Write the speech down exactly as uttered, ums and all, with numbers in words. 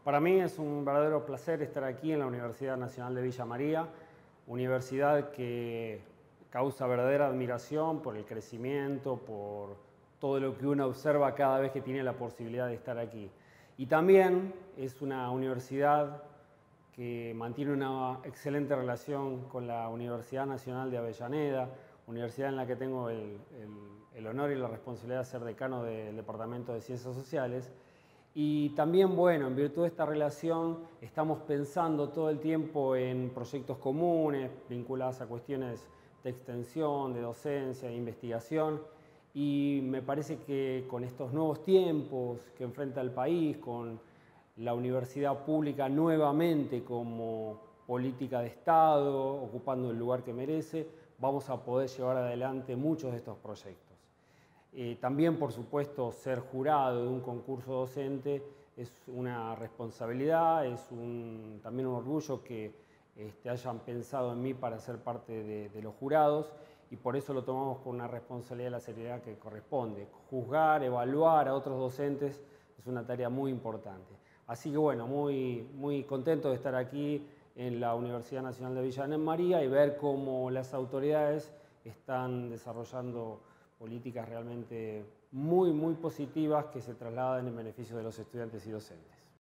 Para mí es un verdadero placer estar aquí en la Universidad Nacional de Villa María, universidad que causa verdadera admiración por el crecimiento, por todo lo que uno observa cada vez que tiene la posibilidad de estar aquí. Y también es una universidad que mantiene una excelente relación con la Universidad Nacional de Avellaneda, universidad en la que tengo el, el, el honor y la responsabilidad de ser decano del Departamento de Ciencias Sociales. Y también, bueno, en virtud de esta relación, estamos pensando todo el tiempo en proyectos comunes vinculados a cuestiones de extensión, de docencia, de investigación. Y me parece que con estos nuevos tiempos que enfrenta el país, con la universidad pública nuevamente como política de Estado, ocupando el lugar que merece, vamos a poder llevar adelante muchos de estos proyectos. Eh, también, por supuesto, ser jurado de un concurso docente es una responsabilidad, es un, también un orgullo que este, hayan pensado en mí para ser parte de, de los jurados, y por eso lo tomamos con una responsabilidad y la seriedad que corresponde. Juzgar, evaluar a otros docentes es una tarea muy importante. Así que bueno, muy, muy contento de estar aquí en la Universidad Nacional de Villa María y ver cómo las autoridades están desarrollando políticas realmente muy, muy positivas que se trasladan en beneficio de los estudiantes y docentes.